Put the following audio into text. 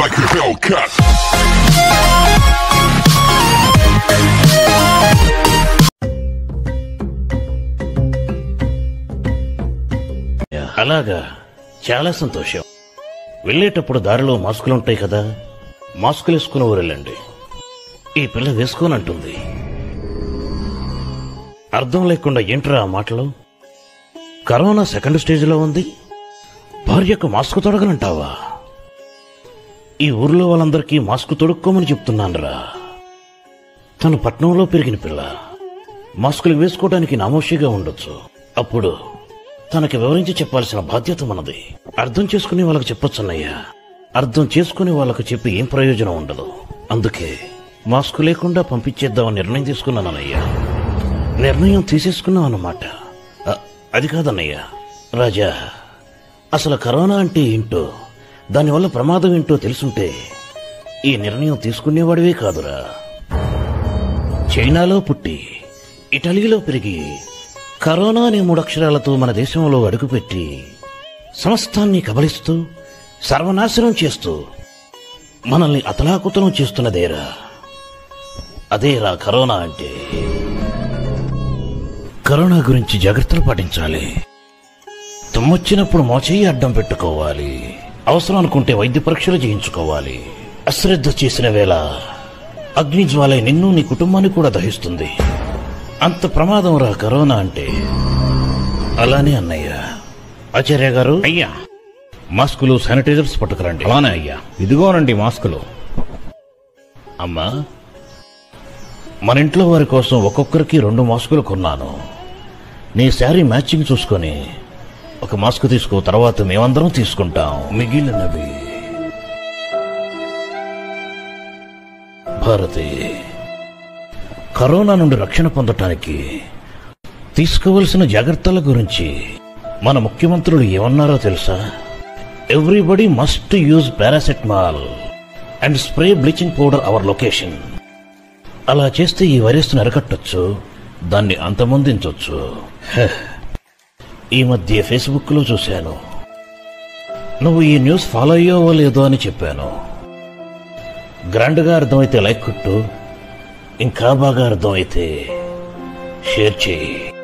like a Hellcat. అలాగా, చాలా సంతోషం. వెళ్ళేటప్పుడు దారిలో మాస్కులుంటాయి కదా, మాస్కులు వేసుకుని ఊరెళ్ళండి. ఈ పిల్ల వేసుకోనంటుంది. అర్థం లేకుండా ఏంట్రా ఆ మాటలు? కరోనా సెకండ్ స్టేజ్లో ఉంది, భార్యకు మాస్క్ తొడగనంటావా? ఈ ఊర్లో వాళ్ళందరికీ మాస్క్ తొడుక్కోమని చెప్తున్నానురా. తను పట్నంలో పెరిగిన పిల్ల, మాస్కులు వేసుకోవడానికి నామోషిగా ఉండొచ్చు. అప్పుడు తనకి వివరించి చెప్పాల్సిన బాధ్యత మనది. అర్థం చేసుకుని వాళ్ళకి చెప్పొచ్చన్నయ్యా. అర్థం చేసుకుని వాళ్ళకు చెప్పి ఏం ప్రయోజనం ఉండదు. అందుకే మాస్క్ లేకుండా పంపించేద్దామని నిర్ణయం తీసుకున్నానన్నయ్యా. నిర్ణయం తీసేసుకున్నాం అన్నమాట. అది కాదన్నయ్యా. రాజా, అసలు కరోనా అంటే ఏంటో, దానివల్ల ప్రమాదం ఏంటో తెలుసుంటే ఈ నిర్ణయం తీసుకునేవాడివే కాదురా. చైనాలో పుట్టి ఇటలీలో పెరిగి కరోనా అనే 3 అక్షరాలతో మన దేశంలో అడుగుపెట్టి సమస్తాన్ని కబలిస్తూ సర్వనాశనం చేస్తూ మనల్ని అతలాకుతలం చేస్తున్నదేరా. అదేరా కరోనా అంటే. కరోనా గురించి జాగ్రత్తలు పాటించాలి. తుమ్మొచ్చినప్పుడు మోచేయి అడ్డం పెట్టుకోవాలి. అవసరం అనుకుంటే వైద్య పరీక్షలు చేయించుకోవాలి. అశ్రద్ధ చేసిన వేళ అగ్నిజ్వాలై నిన్ను నీ కుటుంబాన్ని కూడా దహిస్తుంది. అంత ప్రమాదం రా కరోనా అంటే. అలానే అన్నయ్య. ఆచార్య గారు, అయ్యా, మాస్కులు, శానిటైజర్స్ పట్టుకురండి. అలానే అయ్యా, ఇదిగోనండి మాస్కులు. అమ్మా, మన ఇంట్లో వారి కోసం ఒక్కొక్కరికి 2 మాస్కులు కొన్నాను. నీ శారీ మ్యాచింగ్ చూసుకొని ఒక మాస్క్ తీసుకో, తర్వాత మేమందరం తీసుకుంటాం మిగిలినవి. భారతి, కరోనా నుండి రక్షణ పొందటానికి తీసుకోవలసిన జాగ్రత్తల గురించి మన ముఖ్యమంత్రులు ఏమన్నారో తెలుసా? Everybody must use paracetamol and spray bleaching powder our location. అలా చేస్తే ఈ వైరస్ ను అరికట్టొచ్చు, దాన్ని అంతమొందించొచ్చు. ఈ మధ్య ఫేస్బుక్ లో చూశాను, నువ్వు ఈ న్యూస్ ఫాలో అయ్యావో లేదో అని చెప్పాను. గ్రాండ్ గా అర్థమైతే లైక్ కొట్టు, ఇంకా బాగా అర్థమైతే షేర్ చేయి.